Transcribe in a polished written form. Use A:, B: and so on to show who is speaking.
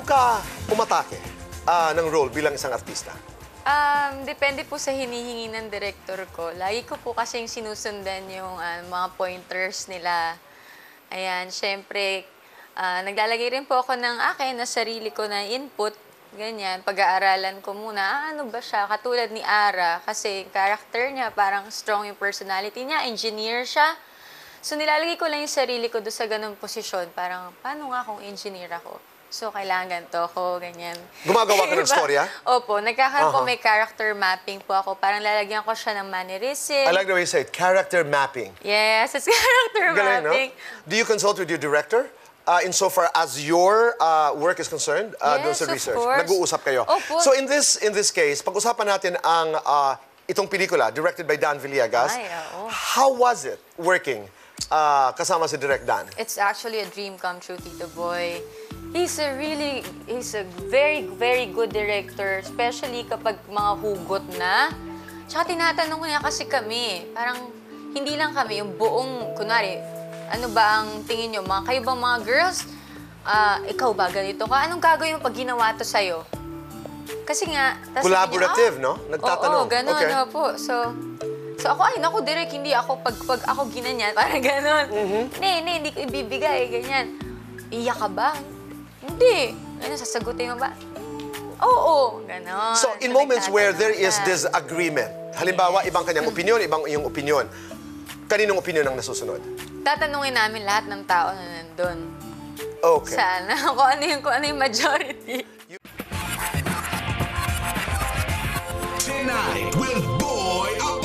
A: ka umatake ng role bilang isang artista?
B: Depende po sa hinihingi ng director ko. Lagi ko po kasing sinusundan yung mga pointers nila. Ayan, syempre, naglalagay rin po ako ng akin na sarili ko na input. Ganyan, pag-aaralan ko muna, ano ba siya? Katulad ni Ara, kasi character niya, parang strong yung personality niya, engineer siya. So, nilalagay ko lang yung sarili ko doon sa ganung posisyon. Parang, paano nga kung engineer ako? So, kailangan ganito ako, ganyan.
A: Gumagawa ka ng storya?
B: Opo, nagkakaroon po may character mapping po ako. Parang lalagyan ko siya ng mannerism.
A: I like the way you say it, character mapping.
B: Yes, it's character
A: Galing, no?
B: mapping.
A: Do you consult with your director? Insofar as your work is concerned, doon
B: Yes,
A: sa
B: of
A: research.
B: course.
A: Nag-uusap kayo.
B: Opo.
A: So in this case, pag-usapan natin ang itong pelikula, directed by Dan Villegas.
B: Ay, oo.
A: How was it working kasama si Direk Dan?
B: It's actually a dream come true, Tito Boy. He's a very, very good director, especially kapag mga hugot na. Tsaka tinatanong niya kasi kami, parang hindi lang kami, yung buong, kunwari, ano ba ang tingin nyo? Kayo bang mga girls? Ikaw ba ganito ka? Anong gagawin mo pag ginawa to sa'yo? Kasi nga, tas
A: Collaborative,
B: sabi niya,
A: no? Nagtatanong.
B: Oo, ganun,
A: Okay.
B: po. So ako, ay, naku, direct, hindi ako, pag ako ginanyan, parang ganun. Hindi ko ibibigay, ganyan. Iyak ka ba? Hindi. Ano, sasagutin mo ba? Oo, ganon.
A: So in moments where there is
B: nagtatanong siya.
A: disagreement, halimbawa, ibang kanyang opinion, ibang iyong opinion, kaninong opinion ang nasusunod?
B: Tatanungin namin lahat ng tao na nandun.
A: Okay.
B: Sana, kung ano yung majority.
C: Tonight with Boy Up